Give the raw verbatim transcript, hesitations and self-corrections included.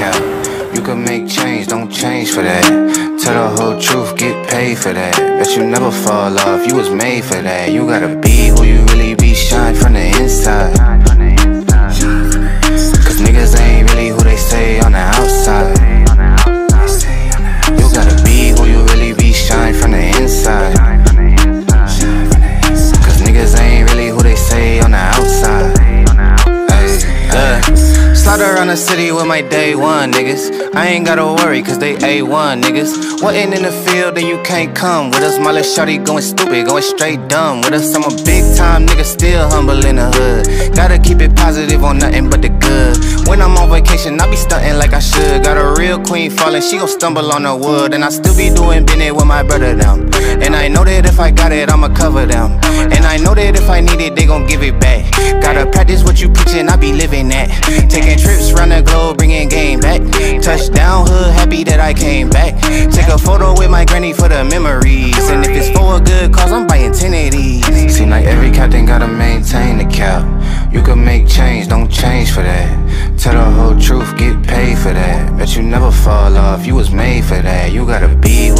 cap. You can make change, don't change for that. Tell the whole truth, get paid for that. Bet you never fall off, you was made for that. You gotta be who you really be, shine from the inside. Cause niggas ain't really who they say on the outside. You gotta be who you really be, shine from the inside. Cause niggas ain't really who they say on the outside. Slide around the city with my day one niggas. I ain't gotta worry cause they A one niggas. Wasn't in the field then you can't come with us. My little shawty going stupid, going straight dumb with us. I'm a big time nigga, still humble in the hood. Gotta keep it positive on nothing but the good. When I'm on vacation, I be stunting like I should. Got a real queen falling, she gon' stumble on the wood. And I still be doing business with my brother them. And I know that if I got it, I'ma cover them. And I know that if I need it, they gon' give it back. Gotta practice what you preachin', I be living that. Taking trips round the globe, bringing game back. Touchdown hood, happy that I came back. Take a photo with my granny for the memories. And if it's for a good cause, I'm buying ten of these. Seem like every captain gotta maintain the cap. You can make change, don't change for that. Tell the whole truth, get paid for that. Bet you never fall off, you was made for that. You gotta be